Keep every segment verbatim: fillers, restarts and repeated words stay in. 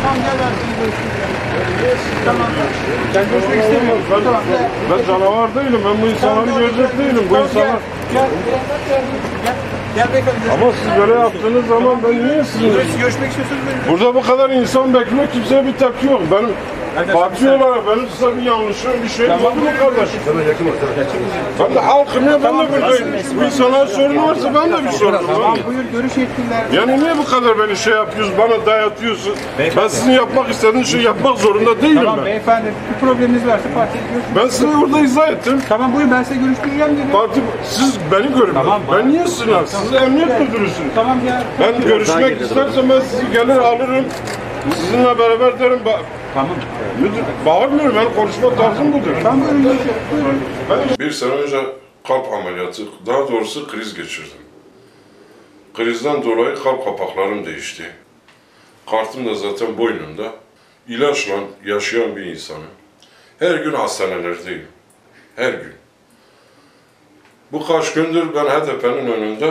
Tamam gel ben seni görüşürüz. Tamam. Sen görüşmek istemiyorum. Ben, Tamam. ben canavar değilim. Ben bu insanları görecek değilim. Bu insanlar... Gel. Gel. Gel beyefendi. Ama siz böyle yaptığınız zaman ben niye sizin... Görüşmek istiyorsunuz benim. Burada bu kadar insan bekliyor, kimseye bir tepki yok. Benim parti olarak benim size bir yanlışım, bir şey oldu mu kardeşim? Ben de halkım ya, ben de buradayım. Bu insanların sorunu varsa ben de bir sorunum. Tamam buyur görüş yetkililer. Yani niye bu kadar beni şey yapıyorsun, bana dayatıyorsun? Ben sizin yapmak istediğiniz şeyi yapmak zorunda değilim Tamam ben. beyefendi bir probleminiz varsa partiye görüşmek. Ben size orada izah ettim. Tamam buyur ben size görüştüreceğim dedim. Parti, siz beni görün. Tamam, ben niye sınav? Siz emniyet müdürüsünüz. Tamam ya. Ben görüşmek istersem ben sizi gelir alırım. Sizinle beraber derim. Tamam. Müdür, bağırmıyorum, ben konuşma tarzım budur. Tamam buyurun görüşelim. Buyurun. Bir sene önce kalp ameliyatı, daha doğrusu kriz geçirdim. Krizden dolayı kalp kapaklarım değişti. Kartım da zaten boynumda. İlaçla yaşayan bir insanım. Her gün hastanelerdeyim. Her gün. Bu kaç gündür ben H D P'nin önünde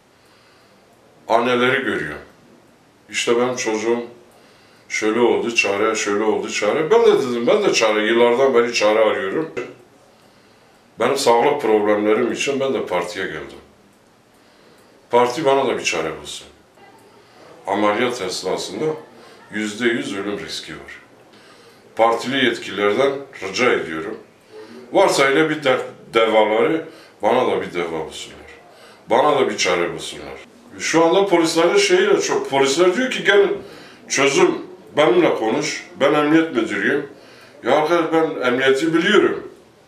anneleri görüyorum. İşte benim çocuğum şöyle oldu çare, şöyle oldu çare. Ben de dedim, ben de çare, yıllardan beri çare arıyorum. Benim sağlık problemlerim için ben de partiye geldim. Parti bana da bir çare bulsun. Ameliyat esnasında yüzde yüz ölüm riski var. Partili yetkililerden rica ediyorum. Varsa öyle bir de devaları, bana da bir deva bulsunlar. Bana da bir çare bulsunlar. Şu anda polislerin şeyiyle çok, polisler diyor ki gelin çözüm, benimle konuş, ben emniyet müdürüyüm. Ya arkadaş ben emniyeti biliyorum.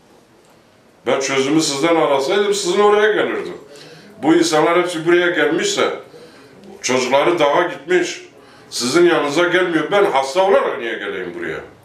Ben çözümü sizden arasaydım sizin oraya gelirdim. Bu insanlar hepsi buraya gelmişse, çocukları dağa gitmiş, sizin yanınıza gelmiyor. Ben hasta olarak niye geleyim buraya?